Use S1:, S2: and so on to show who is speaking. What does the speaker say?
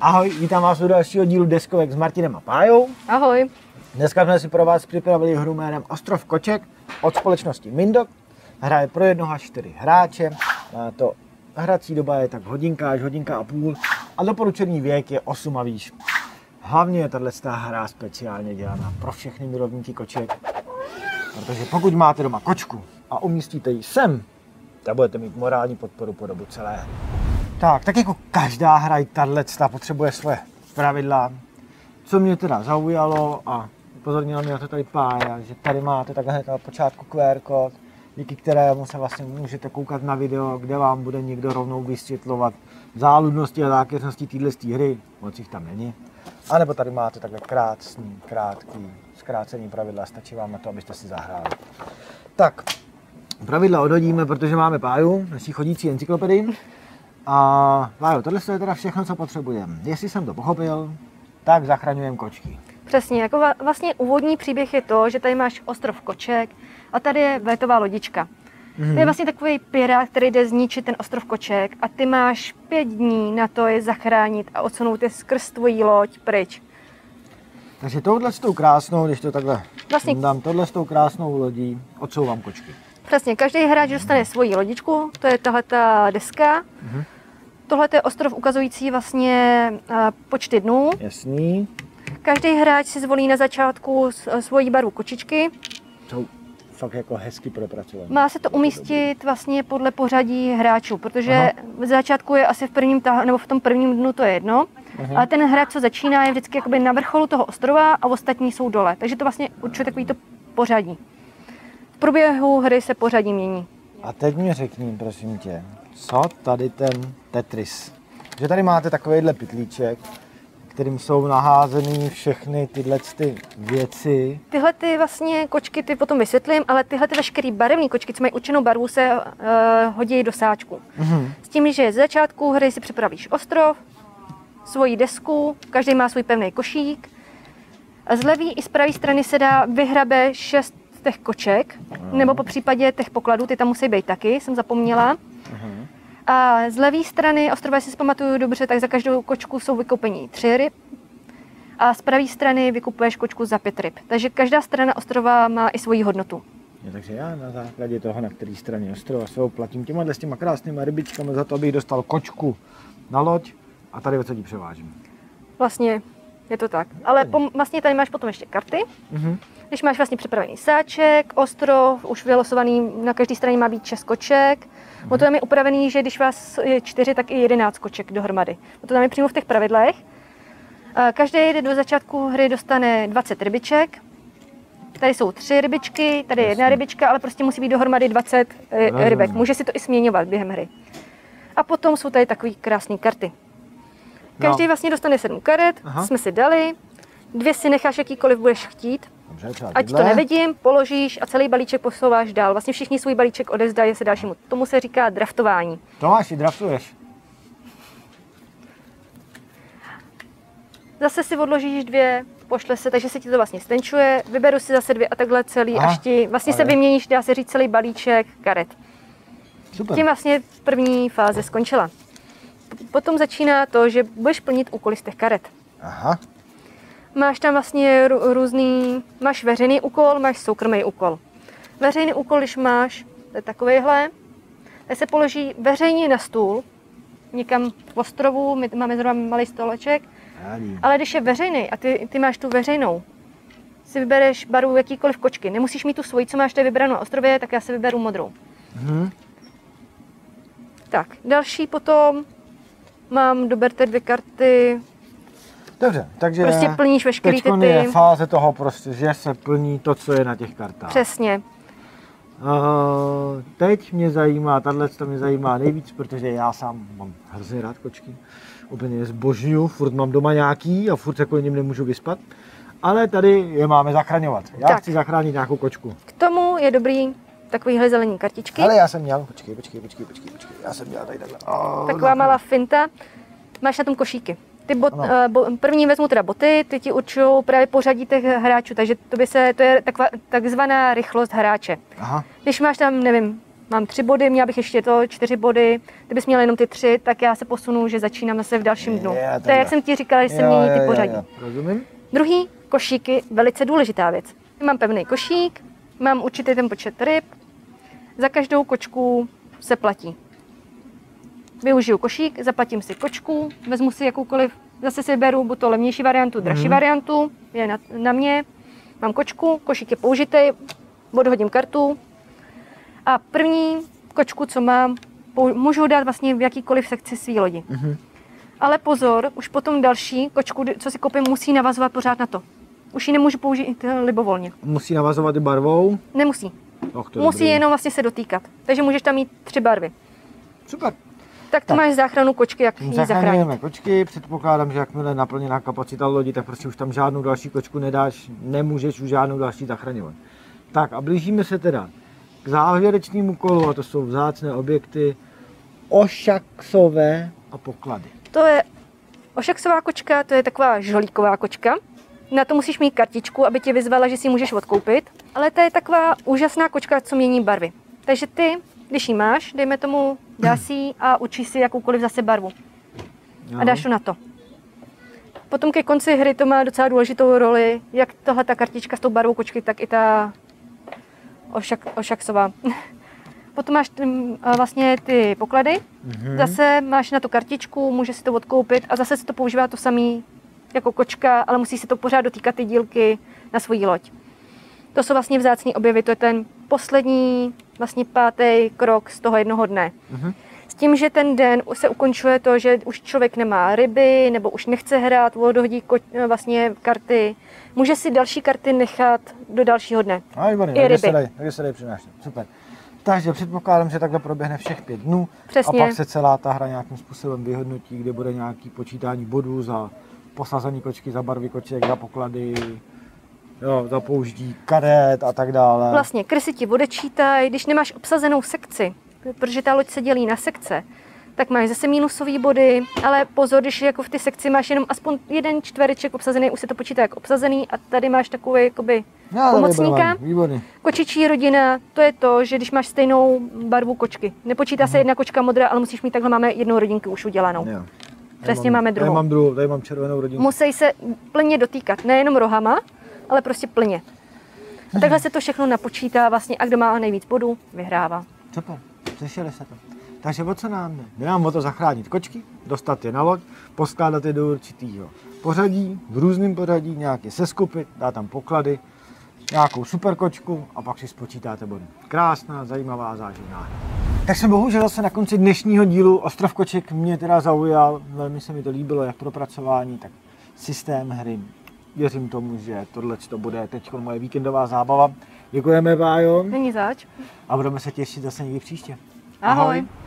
S1: Ahoj, vítám vás u dalšího dílu Deskovek s Martinem a Pájou.
S2: Ahoj.
S1: Dneska jsme si pro vás připravili hru jménem Ostrov koček od společnosti Mindok. Hra je pro 1 až 4 hráče. To hrací doba je tak hodinka až hodinka a půl a doporučený věk je 8 a výš. Hlavně je tato hra speciálně dělaná pro všechny milovníky koček, protože pokud máte doma kočku a umístíte ji sem, tak budete mít morální podporu po dobu celé hry. Tak jako každá hra, i tato potřebuje svoje pravidla. Co mě teda zaujalo a upozornila mě na to tady Pája, že tady máte takhle hned na počátku QR kód, díky kterému se vlastně můžete koukat na video, kde vám bude někdo rovnou vysvětlovat záludnosti a zákeřnosti této hry, moc jich tam není. A nebo tady máte takhle krátký, zkrácený pravidla, stačí vám na to, abyste si zahráli. Tak, pravidla odhodíme, protože máme Páju, naší chodící encyklopedii. A Pájo, tohle je teda všechno, co potřebujeme. Jestli jsem to pochopil, tak zachraňujeme kočky.
S2: Přesně, jako vlastně úvodní příběh je to, že tady máš ostrov koček a tady je vletová lodička. To je vlastně takový pirát, který jde zničit ten ostrov koček a ty máš 5 dní na to je zachránit a odsunout je skrz tvojí loď pryč.
S1: Takže touhle s tou krásnou, když to takhle
S2: vlastně
S1: dám, tohle s tou krásnou lodí odsouvám kočky.
S2: Přesně, každý hráč dostane svoji lodičku, to je tahleta deska. Tohle je ostrov ukazující vlastně počty dnů.
S1: Jasný.
S2: Každý hráč si zvolí na začátku svoji barvu kočičky.
S1: Jsou fakt jako hezky propracované.
S2: Má se to umístit vlastně podle pořadí hráčů, protože v začátku je asi v tom prvním dnu to je jedno, ale ten hráč, co začíná, je vždycky jakoby na vrcholu toho ostrova a ostatní jsou dole. Takže to vlastně určuje takový to pořadí. V průběhu hry se pořadí mění.
S1: A teď mi řekni, prosím tě, co tady ten Tetris? Že tady máte takovýhle pytlíček, kterým jsou naházeny všechny tyhle věci.
S2: Tyhle ty vlastně kočky ty potom vysvětlím, ale tyhle ty veškerý barevné kočky, co mají určenou barvu, se hodí do sáčku. S tím, že z začátku hry si připravíš ostrov, svoji desku, každý má svůj pevný košík. A z levé i z pravé strany se dá vyhrabe 6 těch koček, nebo po případě těch pokladů, ty tam musí být taky, jsem zapomněla. A z levé strany ostrova, jestli si pamatuju dobře, tak za každou kočku jsou vykoupení 3 ryb. A z pravé strany vykupuješ kočku za 5 ryb. Takže každá strana ostrova má i svoji hodnotu.
S1: Takže já na základě toho, na které straně ostrova se oplatím těma krásnýma rybičkami za to, abych dostal kočku na loď a tady odsadí převážím.
S2: Vlastně je to tak. Ale vlastně tady máš potom ještě karty. Když máš vlastně připravený sáček, ostrov, už vylosovaný, na každé straně má být 6 koček. To tam je upravený, že když vás je 4, tak i 11 koček dohromady. To tam je přímo v těch pravidlech. Každý do začátku hry dostane 20 rybiček. Tady jsou 3 rybičky, tady je 1 rybička, ale prostě musí být dohromady 20 rybek. Může si to i směňovat během hry. A potom jsou tady takové krásné karty. Každý vlastně dostane 7 karet, jsme si dali. 2 si necháš jakýkoliv budeš chtít.
S1: Dobře,
S2: ať to nevidím, položíš a celý balíček posouváš dál. Vlastně všichni svůj balíček odevzdají se dalšímu. Tomu se říká draftování.
S1: Tomáši, draftuješ.
S2: Zase si odložíš 2, pošle se, takže se ti to vlastně stenčuje. Vyberu si zase 2 a takhle celý, až ti vlastně se vyměníš, dá se říct, celý balíček karet.
S1: Super.
S2: Tím vlastně první fáze skončila. Potom začíná to, že budeš plnit úkoly z těch karet. Máš tam vlastně máš veřejný úkol, máš soukromý úkol. Veřejný úkol, když máš, to je takovejhle, tak se položí veřejně na stůl, někam v ostrovu, my máme zrovna malý stoleček, ale když je veřejný a ty máš tu veřejnou, si vybereš barvu jakýkoliv kočky, nemusíš mít tu svoji, co máš tady vybranou na ostrově, tak já si vyberu modrou. Tak, další potom doberte 2 karty.
S1: Dobře, takže
S2: prostě plníš veškerý ty
S1: je fáze toho prostě, že se plní to, co je na těch kartách.
S2: Přesně.
S1: Teď mě zajímá, tato mě zajímá nejvíc, protože já sám mám hrozně rád kočky. Úplně je zbožňuju, furt mám doma nějaký a furt se kvůli nim nemůžu vyspat. Ale tady je máme zachraňovat. Já chci zachránit nějakou kočku.
S2: K tomu je dobrý takovýhle zelení kartičky.
S1: Ale já jsem měl, počkej, já jsem měl tady takhle.
S2: Taková malá finta. Máš na tom košíky. První vezmu teda boty, ty ti určují právě pořadí těch hráčů, takže to je takzvaná rychlost hráče. Když máš tam, nevím, mám 3 body, měla bych ještě 4 body. Kdybys měla jenom ty 3, tak já se posunu, že začínám zase v dalším dnu. To je, jak jsem ti říkala, že se mění ty pořadí.
S1: Rozumím.
S2: Druhý, košíky, velice důležitá věc. Mám pevný košík, mám určitý ten počet ryb, za každou kočku se platí. Využiju košík, zaplatím si kočku, vezmu si jakoukoliv, zase si beru buď to levnější variantu, dražší variantu, je na mě, mám kočku, košík je použitý, odhodím kartu a první kočku, co mám, můžu dát vlastně v jakýkoliv sekci své lodi. Ale pozor, už potom další kočku, co si koupím, musí navazovat pořád na to. Už ji nemůžu použít libovolně.
S1: Musí navazovat i barvou?
S2: Nemusí.
S1: To
S2: musí
S1: dobrý.
S2: jenom vlastně se dotýkat. Takže můžeš tam mít 3 barvy.
S1: Super.
S2: Tak to máš záchranu kočky, jak ji zachránit.
S1: Zachráníme kočky, předpokládám, že jakmile je naplněná kapacita lodi, tak prostě už tam žádnou další kočku nedáš, nemůžeš už žádnou další zachraňovat. Tak a blížíme se teda k závěrečnému kolu, a to jsou vzácné objekty, ošaksové a poklady.
S2: To je ošaksová kočka, to je taková žolíková kočka. Na to musíš mít kartičku, aby tě vyzvala, že si ji můžeš odkoupit. Ale to je taková úžasná kočka, co mění barvy. Takže ty, když ji máš, dejme tomu, dáš si ji a učíš si jakoukoliv zase barvu. A dáš to na to. Potom ke konci hry to má docela důležitou roli, jak tohle ta kartička s tou barvou kočky, tak i ta ošaksová. Potom máš vlastně ty poklady, zase máš na tu kartičku, můžeš si to odkoupit a zase se to používá to samý jako kočka, ale musí se to pořád dotýkat ty dílky na svoji loď. To jsou vlastně vzácný objevy, to je ten poslední, vlastně 5. krok z toho jednoho dne. S tím, že ten den se ukončuje to, že už člověk nemá ryby, nebo už nechce hrát, odhodí vlastně karty. Může si další karty nechat do dalšího dne. I ryby.
S1: Takže se dají přinášet. Super. Takže předpokládám, že takhle proběhne všech 5 dnů.
S2: Přesně.
S1: A pak se celá ta hra nějakým způsobem vyhodnotí, kde bude nějaký počítání bodů za posazení kočky, za barvy koček, za poklady, jo, za použití karet a tak dále.
S2: Vlastně krysy ti odečítají, když nemáš obsazenou sekci, protože ta loď se dělí na sekce, tak máš zase minusové body, ale pozor, když jako v té sekci máš jenom aspoň 1 čtvereček obsazený, už se to počítá jako obsazený a tady máš takový jakoby pomocníka. Kočičí rodina, to je to, že když máš stejnou barvu kočky, nepočítá se jedna kočka modrá, ale musíš mít, takhle máme jednu rodinku už udělanou. Jo. Přesně máme druhou.
S1: Tady mám červenou rodinku.
S2: Musí se plně dotýkat, nejenom rohama, ale prostě plně. A takhle se to všechno napočítá vlastně a kdo má nejvíc bodů, vyhrává.
S1: Super, slyšeli se to. Takže o co nám jde? Jde nám o to zachránit kočky, dostat je na loď, poskládat je do určitého pořadí, v různém pořadí, nějaké seskupit, dát tam poklady, nějakou super kočku a pak si spočítáte body. Krásná, zajímavá, záživná hra. Tak jsme bohužel zase na konci dnešního dílu. Ostrov koček mě teda zaujal, velmi se mi to líbilo, jak propracování, tak systém hry. Věřím tomu, že tohle to bude teď moje víkendová zábava. Děkujeme, Bájo.
S2: Není zač.
S1: A budeme se těšit zase někdy příště.
S2: Ahoj.